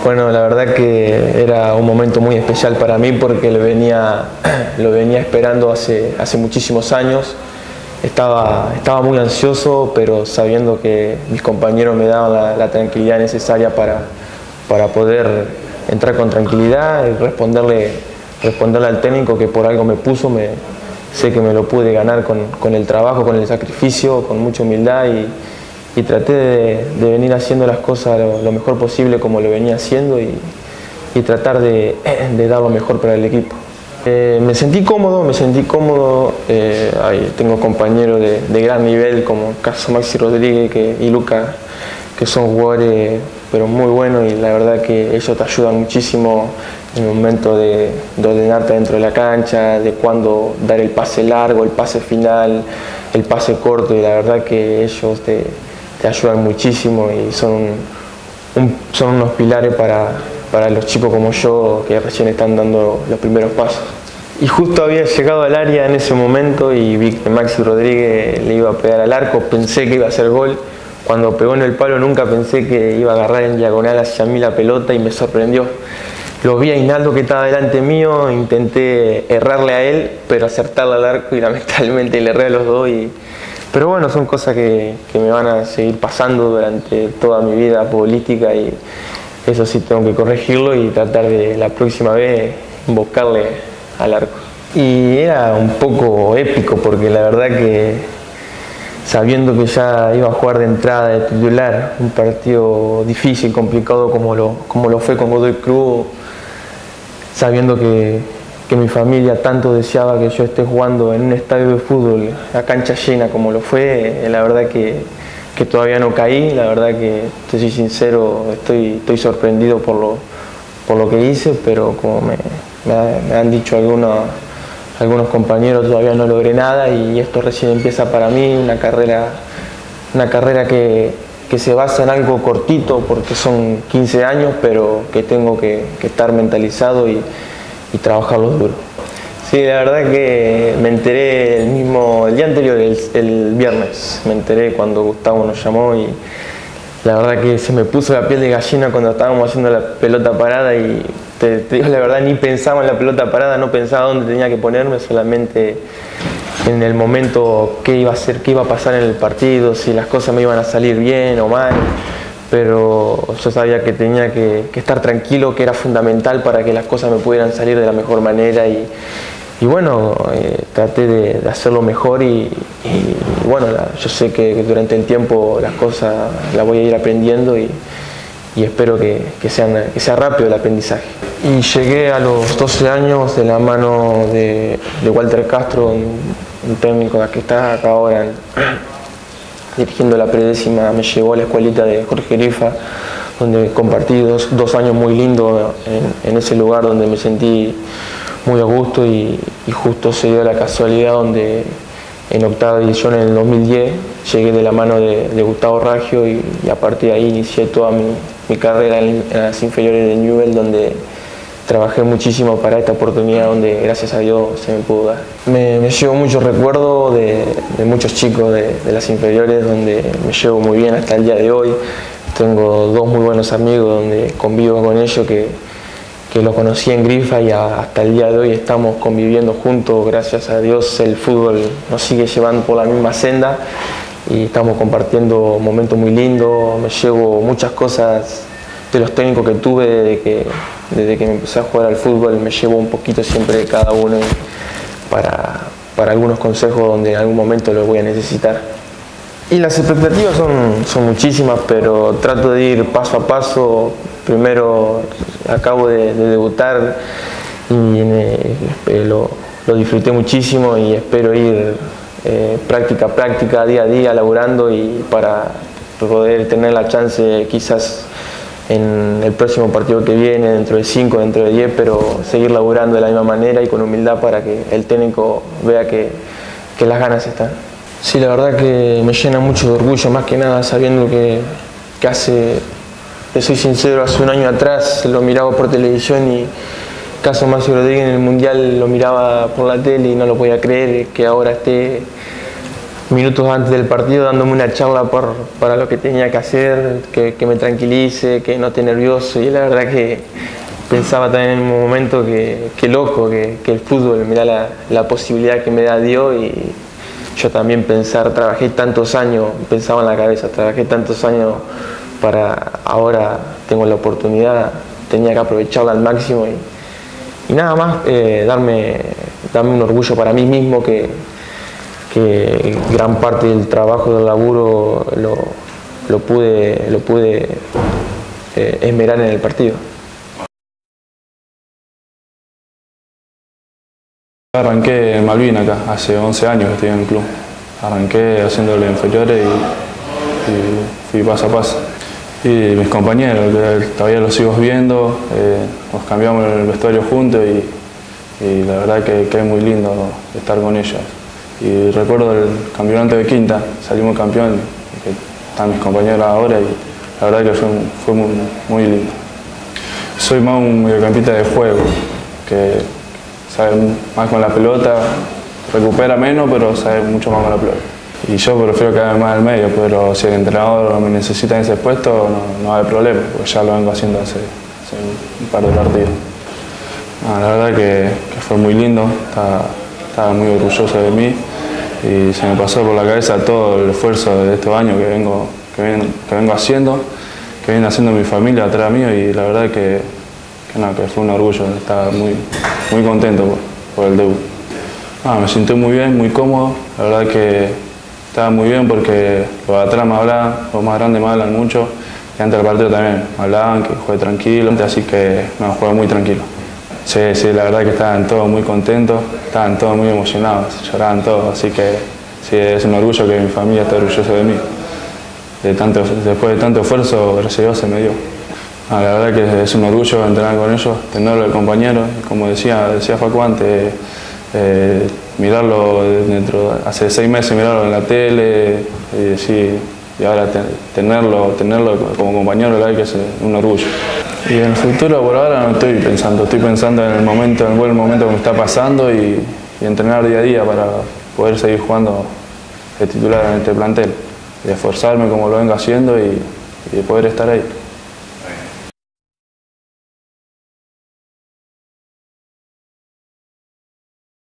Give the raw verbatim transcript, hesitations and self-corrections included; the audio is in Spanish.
Bueno, la verdad que era un momento muy especial para mí porque lo venía, lo venía esperando hace, hace muchísimos años. Estaba, estaba muy ansioso, pero sabiendo que mis compañeros me daban la, la tranquilidad necesaria para, para poder entrar con tranquilidad y responderle, responderle al técnico que por algo me puso. Me, sé que me lo pude ganar con, con el trabajo, con el sacrificio, con mucha humildad y, y traté de, de venir haciendo las cosas lo, lo mejor posible como lo venía haciendo y, y tratar de, de dar lo mejor para el equipo. Eh, me sentí cómodo, me sentí cómodo, eh, ahí tengo compañeros de, de gran nivel como caso Maxi Rodríguez que, y Luca, que son jugadores pero muy buenos y la verdad que ellos te ayudan muchísimo en el momento de, de ordenarte dentro de la cancha, de cuándo dar el pase largo, el pase final, el pase corto y la verdad que ellos te, te ayudan muchísimo y son, un, un, son unos pilares para, para los chicos como yo que recién están dando los primeros pasos. Y justo había llegado al área en ese momento y vi que Maxi Rodríguez le iba a pegar al arco, pensé que iba a hacer gol. Cuando pegó en el palo nunca pensé que iba a agarrar en diagonal hacia mí la pelota y me sorprendió. Lo vi a Hinaldo que estaba delante mío, intenté errarle a él, pero acertarle al arco y lamentablemente le erré a los dos. Y... Pero bueno, son cosas que, que me van a seguir pasando durante toda mi vida futbolística y eso sí tengo que corregirlo y tratar de la próxima vez invocarle al arco. Y era un poco épico porque la verdad que sabiendo que ya iba a jugar de entrada, de titular, un partido difícil, complicado como lo, como lo fue con Godoy Cruz, sabiendo que, que mi familia tanto deseaba que yo esté jugando en un estadio de fútbol a cancha llena como lo fue, la verdad que, que todavía no caí, la verdad que, te soy sincero, estoy, estoy sorprendido por lo, por lo que hice, pero como me, me, me han dicho algunos algunos compañeros, todavía no logré nada y esto recién empieza para mí, una carrera, una carrera que, que se basa en algo cortito porque son quince años, pero que tengo que, que estar mentalizado y, y trabajarlo duro. Sí, la verdad que me enteré el mismo, el día anterior, el, el viernes, me enteré cuando Gustavo nos llamó y la verdad que se me puso la piel de gallina cuando estábamos haciendo la pelota parada y te, te digo la verdad, ni pensaba en la pelota parada, no pensaba dónde tenía que ponerme, solamente en el momento qué iba a hacer, qué iba a pasar en el partido, si las cosas me iban a salir bien o mal, pero yo sabía que tenía que, que estar tranquilo, que era fundamental para que las cosas me pudieran salir de la mejor manera y, y bueno, eh, traté de, de hacerlo mejor y, y bueno, la, yo sé que, que durante el tiempo las cosas las voy a ir aprendiendo y, y espero que, que, sean, que sea rápido el aprendizaje. Y llegué a los doce años de la mano de, de Walter Castro, un, un técnico que está acá ahora en, dirigiendo la predécima, me llevó a la escuelita de Jorge Grifa, donde compartí dos, dos años muy lindos en, en ese lugar donde me sentí muy a gusto y, y justo se dio la casualidad donde en octava división en el dos mil diez llegué de la mano de, de Gustavo Raggio y, y a partir de ahí inicié toda mi, mi carrera en, en las inferiores de Newell, donde trabajé muchísimo para esta oportunidad donde gracias a Dios se me pudo dar. Me, me llevo muchos recuerdos de, de muchos chicos de, de las inferiores donde me llevo muy bien hasta el día de hoy. Tengo dos muy buenos amigos donde convivo con ellos que que lo conocí en Grifa y a, hasta el día de hoy estamos conviviendo juntos, gracias a Dios el fútbol nos sigue llevando por la misma senda y estamos compartiendo momentos muy lindos, me llevo muchas cosas de los técnicos que tuve desde que, desde que me empecé a jugar al fútbol, me llevo un poquito siempre de cada uno para, para algunos consejos donde en algún momento los voy a necesitar. Y las expectativas son, son muchísimas, pero trato de ir paso a paso. Primero acabo de, de debutar y eh, lo, lo disfruté muchísimo y espero ir eh, práctica a práctica, día a día, laburando y para poder tener la chance quizás en el próximo partido que viene, dentro de cinco, dentro de diez, pero seguir laburando de la misma manera y con humildad para que el técnico vea que, que las ganas están. Sí, la verdad que me llena mucho de orgullo, más que nada sabiendo que, que hace, te soy sincero, hace un año atrás lo miraba por televisión y caso Maxi Rodríguez en el Mundial lo miraba por la tele y no lo podía creer que ahora esté minutos antes del partido dándome una charla por, para lo que tenía que hacer, que, que me tranquilice, que no esté nervioso, y la verdad que pensaba también en un momento que, que loco, que, que el fútbol me da la, la posibilidad que me da Dios, y yo también pensar, trabajé tantos años, pensaba en la cabeza, trabajé tantos años para ahora tengo la oportunidad, tenía que aprovecharla al máximo, y, y nada más, eh, darme, darme un orgullo para mí mismo que, que gran parte del trabajo, del laburo lo, lo pude, lo pude eh, esmerar en el partido. Arranqué en Malvin acá, hace once años que estoy en el club. Arranqué haciéndole inferiores y, y fui paso a paso. Y mis compañeros, que todavía los sigo viendo, eh, nos cambiamos el vestuario juntos y, y la verdad que, que es muy lindo estar con ellos. Y recuerdo el campeonato de quinta, salimos campeón, que están mis compañeros ahora, y la verdad que fue, fue muy, muy lindo. Soy más un mediocampista de juego, que sabe más con la pelota, recupera menos, pero sabe mucho más con la pelota. Y yo prefiero quedarme más al medio, pero si el entrenador me necesita en ese puesto, no, no hay problema, porque ya lo vengo haciendo hace, hace un par de partidos. No, la verdad que, que fue muy lindo, estaba, estaba muy orgulloso de mí y se me pasó por la cabeza todo el esfuerzo de estos años que vengo, que vengo, que vengo haciendo, que viene haciendo mi familia atrás mío, y la verdad que, que, no, que fue un orgullo, estaba muy, muy contento por, por el debut. Ah, me sentí muy bien, muy cómodo, la verdad que estaba muy bien porque los de atrás me hablaban, los más grandes me hablan mucho, y antes del partido también me hablaban que juegue tranquilo, así que me no, jugué muy tranquilo. Sí, sí, la verdad que estaban todos muy contentos, estaban todos muy emocionados, lloraban todos, así que sí, es un orgullo que mi familia esté orgullosa de mí. De tanto, después de tanto esfuerzo, gracias a Dios se me dio. Ah, la verdad que es un orgullo entrenar con ellos, tenerlo de compañero, y como decía, decía Facu antes, eh, mirarlo dentro, hace seis meses mirarlo en la tele, y decir, y ahora te, tenerlo, tenerlo como compañero, la verdad que es un orgullo. Y en el futuro por ahora no estoy pensando, estoy pensando en el momento, en el buen momento que me está pasando, y, y entrenar día a día para poder seguir jugando de titular en este plantel, y esforzarme como lo vengo haciendo y, y poder estar ahí.